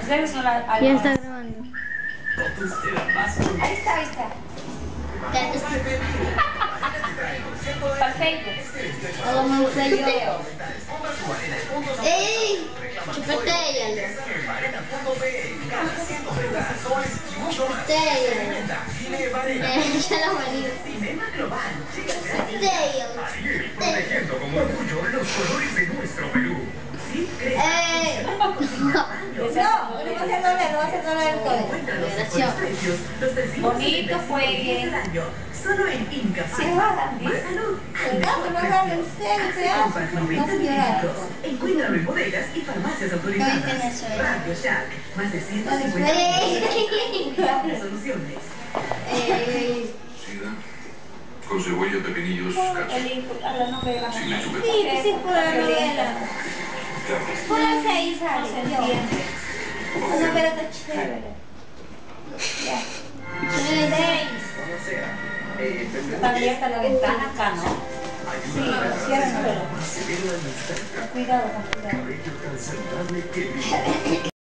¿Quién está grabando? Ahí está, ahí está. Para Facebook. Hagamos un Video. ¡Ey! Chupetéalo. Chupetéalo. Ya lo morí. Chupetéalo. Con orgullo los colores de nuestro Perú. No va a ser dólar, no va a ser dólar el todo. Bonito fue. Solo en Inca. Se va, Dani. Cuidado, no hagan en serio, cuidado. No se llora. Encuéntralo en bodegas y farmacias autorizadas. ¿Qué dice eso? Radio Shack. Más de 150 soluciones. Con cebolla, pepinillos, cachos. A la novela. Sin lechuga. Sí, sí, por la novela. Por la que ahí sale. La novela está chévere. Ya. Está abierta la ventana acá, ¿no? Sí, ciérrenlo. Cuidado, con cuidado.